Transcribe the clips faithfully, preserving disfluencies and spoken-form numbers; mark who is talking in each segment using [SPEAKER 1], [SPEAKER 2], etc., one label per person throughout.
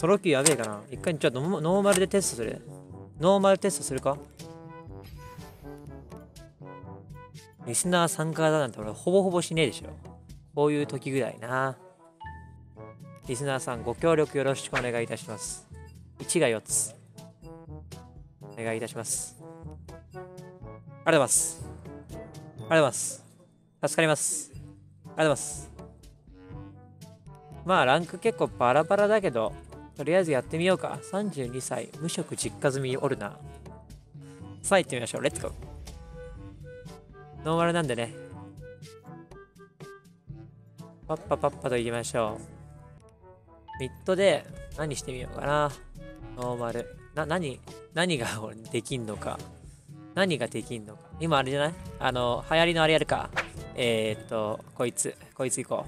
[SPEAKER 1] ソロキューやべえかな。一回ちょっとノーマルでテストする。ノーマルテストするか。リスナー参加だなんて俺ほぼほぼしねえでしょ。こういう時ぐらいな。リスナーさんご協力よろしくお願いいたします。いちがよっつ。お願いいたします。ありがとうございます。ありがとうございます。助かります。ありがとうございます。まあランク結構バラバラだけど、とりあえずやってみようか。さんじゅうにさい、無職実家住みおるな。さあ行ってみましょう。レッツゴー。ノーマルなんでね。パッパパッパと行きましょう。ミッドで何してみようかな。ノーマル。な、何、何ができんのか。何ができんのか。今あれじゃない？あの、流行りのあれやるか。えー、っと、こいつ。こいつ行こ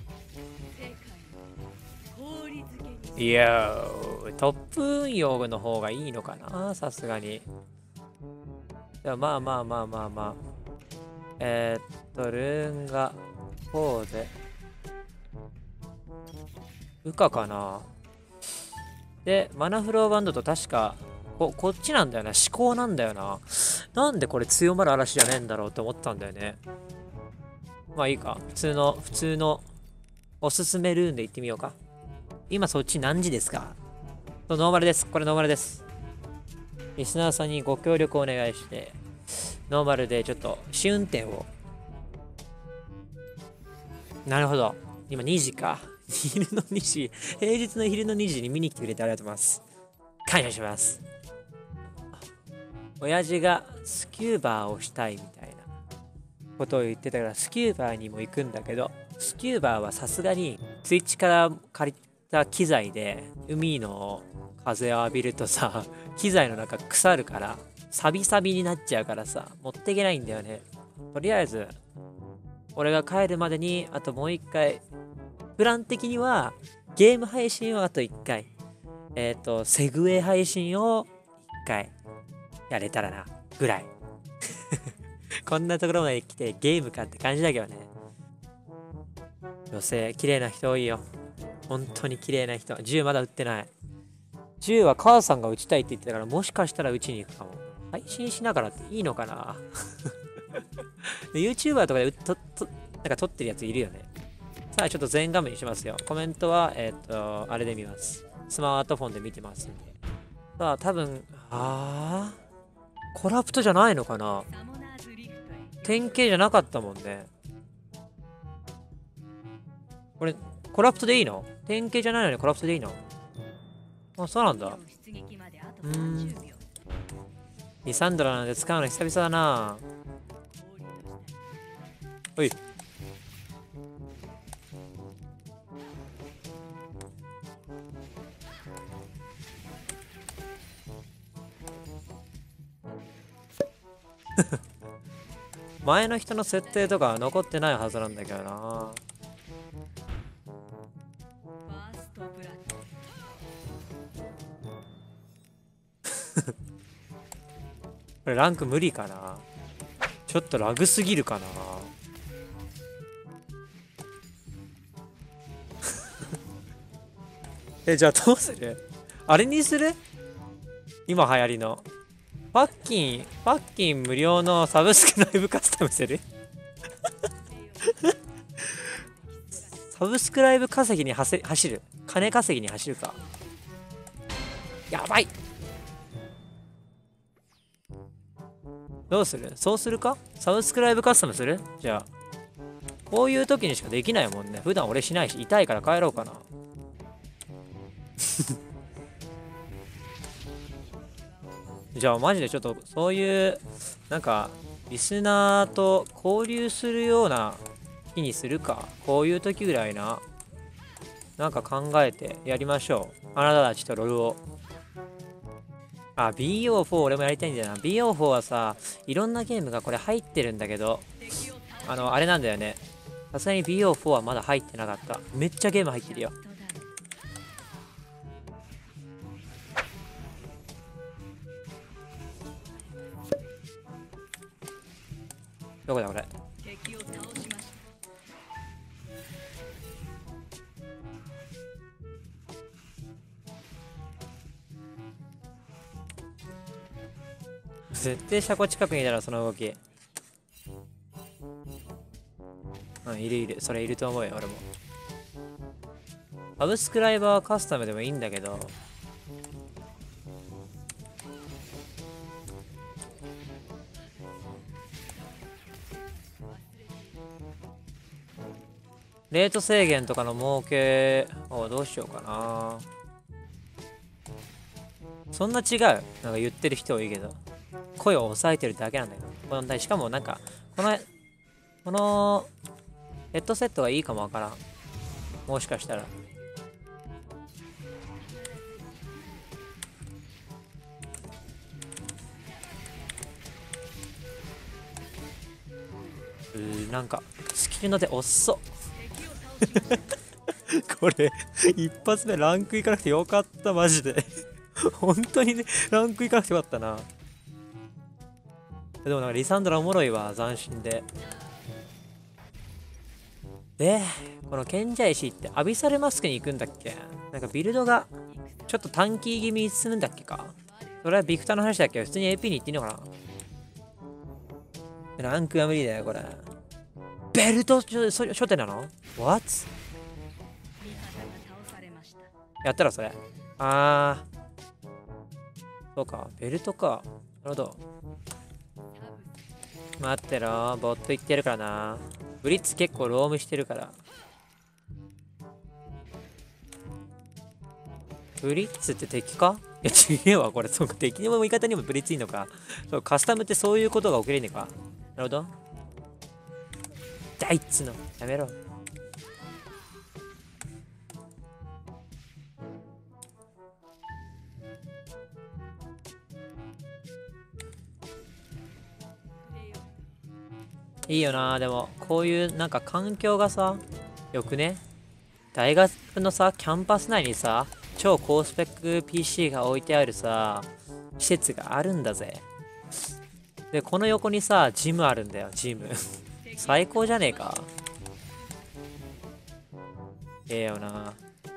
[SPEAKER 1] う。いやー、トップ運用の方がいいのかな、さすがに。でもまあまあまあまあまあ。えー、っと、ルーンがこうで。ウカかな。で、マナフローバンドと確か、こ、こっちなんだよな。思考なんだよな。なんでこれ強まる嵐じゃねえんだろうって思ったんだよね。まあいいか。普通の、普通のおすすめルーンで行ってみようか。今そっち何時ですか？ノーマルです。これノーマルです。リスナーさんにご協力お願いして、ノーマルでちょっと試運転を。なるほど。今にじか。昼のにじ、平日の昼のにじに見に来てくれてありがとうございます。感謝します。親父がスキューバーをしたいみたいなことを言ってたからスキューバーにも行くんだけど、スキューバーはさすがにツイッチから借りた機材で海の風を浴びるとさ、機材の中腐るからサビサビになっちゃうからさ、持っていけないんだよね。とりあえず俺が帰るまでにあともう一回、プラン的にはゲーム配信をあと一回、えっ、ー、とセグウェイ配信を一回やれたらなぐらい。こんなところまで来てゲームかって感じだけどね。女性綺麗な人多いよ。本当に綺麗な人。銃まだ撃ってない。銃は母さんが撃ちたいって言ってたから、もしかしたら撃ちに行くかも。配信しながらっていいのかな。YouTuber とかでととなんか撮ってるやついるよね。さあちょっと全画面にしますよ。コメントはえっ、ー、とあれで見ます。スマートフォンで見てますんで。さあ多分あーコラプトじゃないのかな。典型じゃなかったもんね。これコラプトでいいの？典型じゃないのにコラプトでいいの？あ、そうなんだ。うーん。リサンドラなんで使うの久々だな。おい。前の人の設定とかは残ってないはずなんだけどな。これランク無理かな。ちょっとラグすぎるかな。え、じゃあどうする？あれにする？今流行りのパッキン、パッキン無料のサブスクライブカスタムする？サブスクライブ稼ぎに走る。金稼ぎに走るか。やばい。どうする？そうするか？サブスクライブカスタムする？じゃあ。こういう時にしかできないもんね。普段俺しないし、痛いから帰ろうかな。じゃあマジでちょっとそういうなんかリスナーと交流するような日にするか。こういう時ぐらいな。なんか考えてやりましょう。あなたたちとロールを。あ、ビーオーフォー 俺もやりたいんだよな。ビーオーフォー はさ、いろんなゲームがこれ入ってるんだけど、あの、あれなんだよね。さすがに ビーオーフォー はまだ入ってなかった。めっちゃゲーム入ってるよ。どこだこれ。 絶対車庫近くにいたらその動き。うん、いるいる。それいると思うよ、俺も。サブスクライバーカスタムでもいいんだけど、レート制限とかの儲けをどうしようかな。そんな違う。なんか言ってる人多いけど、声を抑えてるだけなんだけど。このしかもなんか、この、このヘッドセットがいいかもわからん。もしかしたら。うー、なんか、スキルの手遅っ。これ、一発目ランクいかなくてよかった、マジで。本当にね、ランクいかなくてよかったな。でもなんかリサンドラおもろいわ、斬新で。で、この賢者石ってアビサルマスクに行くんだっけ？なんかビルドがちょっと短期気味に進むんだっけか？それはビクターの話だっけ？普通に エーピー に行っていいのかな？ランクは無理だよ、これ。ベルト初手なの？ What？ やったらそれ。あー。そうか、ベルトか。なるほど。待ってろ、ボット行ってるからな。ブリッツ結構ロームしてるから。ブリッツって敵か？いや違えわ、これ。そうか、敵にも味方にもブリッツいいのか。そう、カスタムってそういうことが起きれねえか。なるほど。じゃあいつの。やめろ。いいよな。でも、こういうなんか環境がさ、よくね。大学のさ、キャンパス内にさ、超高スペック ピーシー が置いてあるさ、施設があるんだぜ。で、この横にさ、ジムあるんだよ、ジム。最高じゃねえか。ええよな。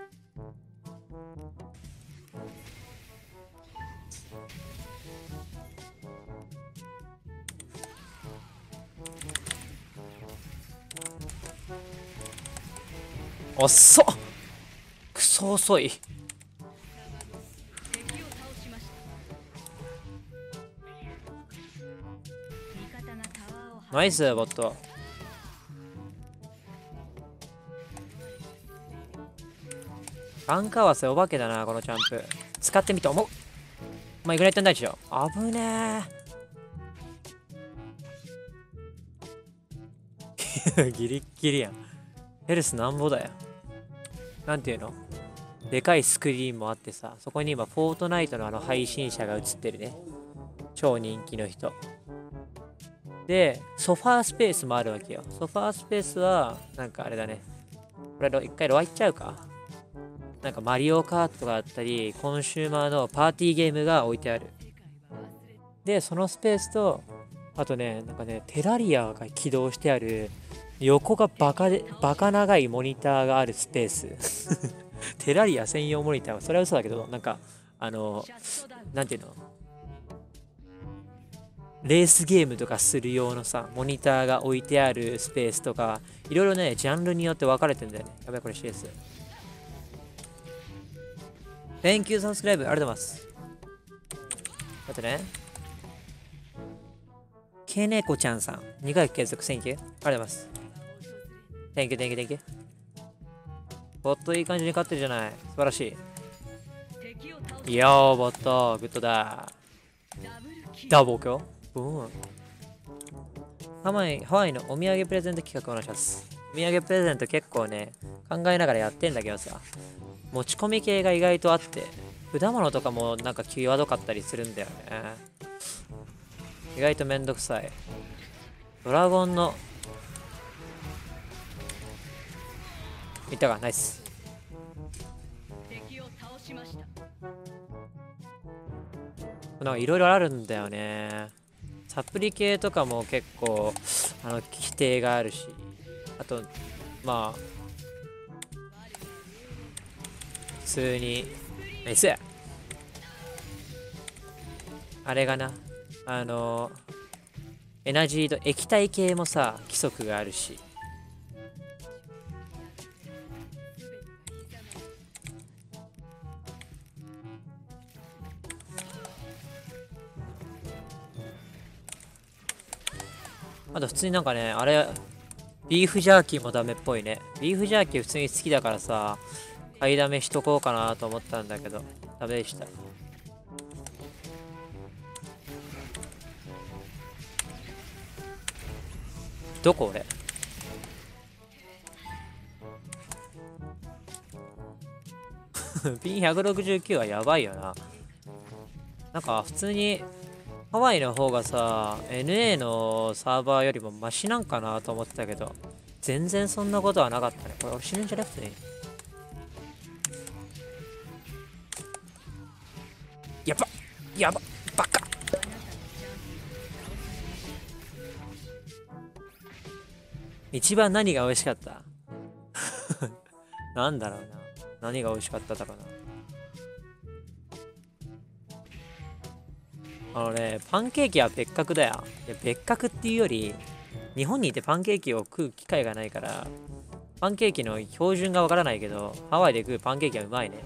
[SPEAKER 1] 遅っ！クソ遅い。ナイスボット。バンカーワスお化けだな、このジャンプ。使ってみて思う。まあ、イグナイトン大地よ。危ねえ。ギリッギリやん。ヘルスなんぼだよ。なんていうの？でかいスクリーンもあってさ、そこに今、フォートナイトのあの配信者が映ってるね。超人気の人。で、ソファースペースもあるわけよ。ソファースペースは、なんかあれだね。これ、一回ロア行っちゃうか。なんかマリオカートがあったり、コンシューマーのパーティーゲームが置いてある。で、そのスペースと、あとね、なんかね、テラリアが起動してある、横がバカで、バカ長いモニターがあるスペース。テラリア専用モニターは、それは嘘だけど、なんか、あの、なんていうの？レースゲームとかする用のさ、モニターが置いてあるスペースとか、いろいろね、ジャンルによって分かれてんだよね。やばい、これ シーエス。Thank you, subscribe. ありがとうございます。待ってね。ケネコちゃんさん。にかい継続 Thank you. ありがとうございます。Thank you, thank you, thank you. ボットいい感じに勝ってるじゃない。素晴らしい。いやー、ボット。グッドだ。ダボキョブーン。ハワイ、ハワイのお土産プレゼント企画お願いします。お土産プレゼント結構ね、考えながらやってんだけどさ、持ち込み系が意外とあって、果物とかもなんか際どかったりするんだよね。意外とめんどくさい。ドラゴンの、いったか、ナイス。なんかいろいろあるんだよね。サプリ系とかも結構、あの、規定があるし、あと、まあ、普通に、ナイス！あれがな、 あのエナジード液体系もさ規則があるし。あと普通になんかね、あれ、ビーフジャーキーもダメっぽいね。ビーフジャーキー普通に好きだからさ、買いだめしとこうかなと思ったんだけど、ダメでした。どこ俺ピンひゃくろくじゅうきゅうはやばいよな。なんか普通にハワイの方がさ、エヌエー のサーバーよりもマシなんかなと思ってたけど、全然そんなことはなかったね。これ俺死ぬんじゃなくていい。やばやばバカ。一番何が美味しかったなんだろうな。何が美味しかっただろうな。あのね、パンケーキは別格だよ。いや別格っていうより、日本にいてパンケーキを食う機会がないから、パンケーキの標準がわからないけど、ハワイで食うパンケーキはうまいね。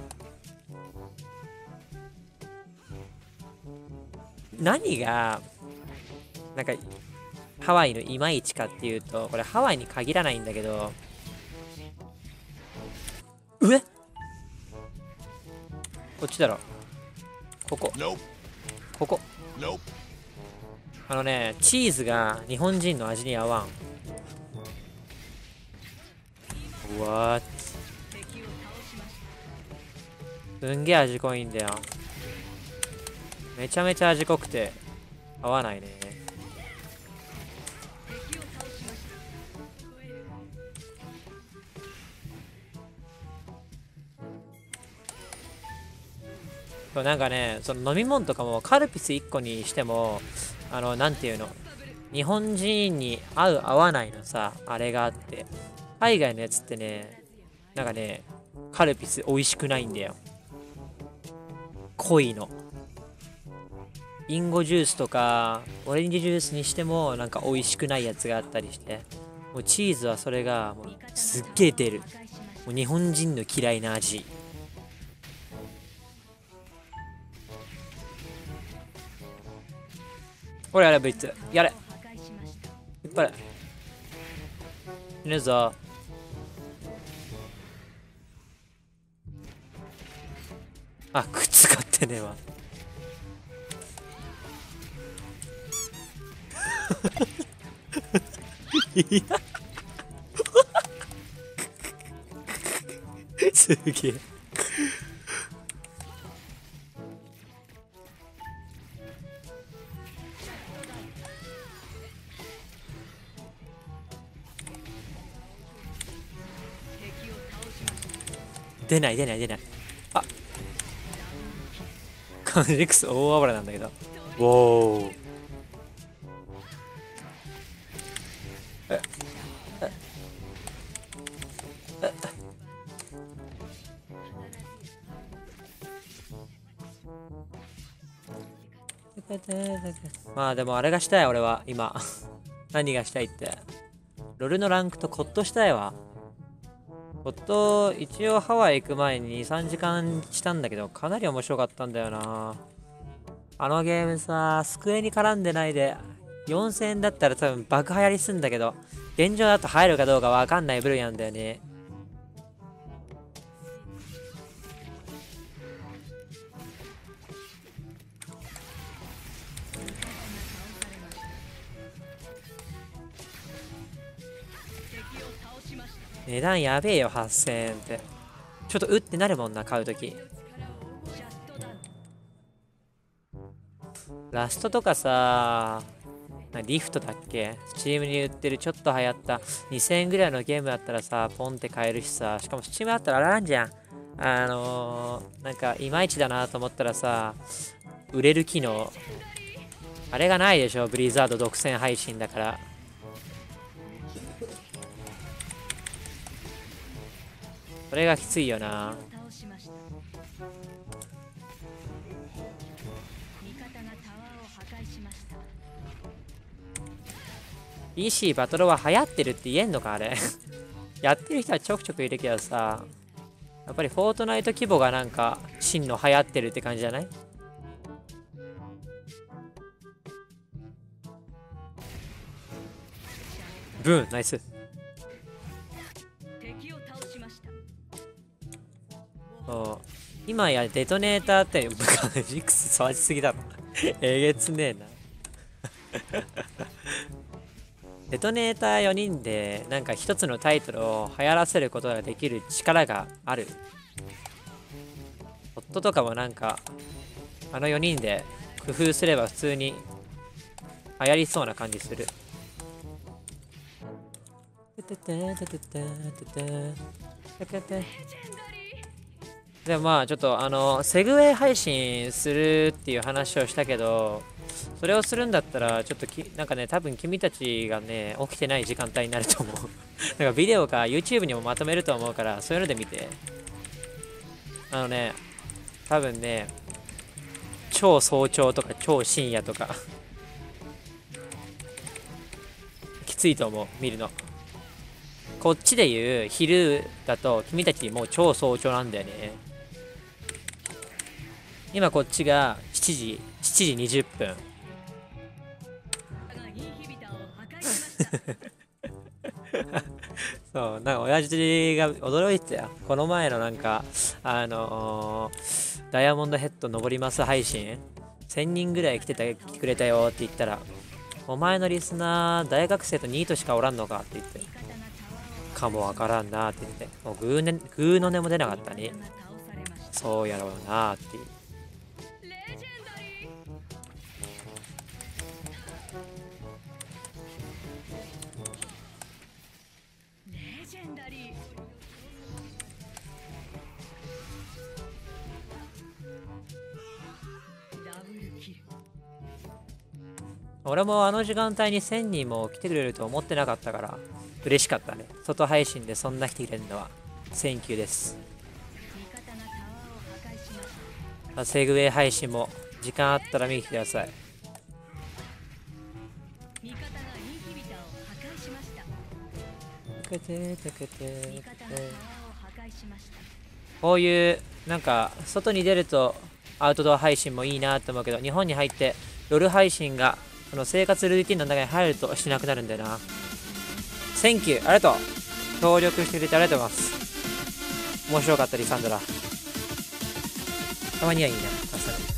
[SPEAKER 1] 何が、なんか、ハワイのいまいちかっていうと、これハワイに限らないんだけど、上こっちだろ。ここ。ここ。あのね、チーズが日本人の味に合わん。うわーすんげえ味濃いんだよ。めちゃめちゃ味濃くて合わないね。そうなんかね、その飲み物とかもカルピスいっこにしても、あの、なんていうの、日本人に合う合わないのさ、あれがあって、海外のやつってね、なんかね、カルピス美味しくないんだよ。濃いの。リンゴジュースとか、オレンジジュースにしても、なんか美味しくないやつがあったりして、もうチーズはそれが、もうすっげえ出る。もう日本人の嫌いな味。ほらやれブリッツやれ引っ張れ死ぬぞ。あ靴買ってねえわいやすげえ出ない出ない出ない。あカンジクス大暴れなんだけど。おおえええまあでもあれがしたい俺は今何がしたいってロルのランクとコットしたいわ。コット一応ハワイ行く前ににさんじかんしたんだけどかなり面白かったんだよな。あのゲームさ机に絡んでないでよんせんえんだったら多分爆流行りすんだけど現状だと入るかどうかわかんない部類なんだよね。値段やべえよはっせんえんってちょっとうってなるもんな買うとき。ラストとかさリフトだっけスチームに売ってるちょっと流行ったにせんえんぐらいのゲームだったらさポンって買えるしさしかもスチームだったらあれなんじゃんあのー、なんかいまいちだなと思ったらさ売れる機能あれがないでしょブリザード独占配信だからそれがきついよな。
[SPEAKER 2] 味方がタワーを破壊しました。
[SPEAKER 1] ピーシー バトルは流行ってるって言えんのかあれ。やってる人はちょくちょくいるけどさ、やっぱりフォートナイト規模がなんか真の流行ってるって感じじゃない？ブーン、ナイス。そう、今やデトネーターって部下のジクス触りすぎだろ。えげつねえな。デトネーターよにんでなんか一つのタイトルを流行らせることができる力がある。夫とかもなんかあのよにんで工夫すれば普通に流行りそうな感じする。でもまあちょっとあのセグウェイ配信するっていう話をしたけど、それをするんだったらちょっときなんかね、多分君たちがね起きてない時間帯になると思う。なんかビデオか YouTube にもまとめると思うから、そういうので見て。あのね、多分ね、超早朝とか超深夜とかきついと思う、見るの。こっちで言う昼だと君たちもう超早朝なんだよね。今こっちがしちじ、しちじにじゅっぷん。そう、なんか親父が驚いてたよ。この前のなんか、あのー、ダイヤモンドヘッド登ります配信、せんにんぐらい来てた、来てくれたよって言ったら、お前のリスナー、大学生とニートしかおらんのかって言って、かもわからんなって言って、もうグーね、グーの音も出なかったね。そうやろうなっていう。俺もあの時間帯にせんにんも来てくれると思ってなかったから嬉しかったね。外配信でそんな来てくれるのはセンキューです。セグウェイ配信も時間あったら見に来てください。こういうなんか外に出るとアウトドア配信もいいなと思うけど、日本に入ってロル配信がその生活ルーティンの中に入るとしなくなるんだよな。センキュー、ありがとう。協力してくれてありがとうございます。面白かったリサンドラ。たまにはいいな。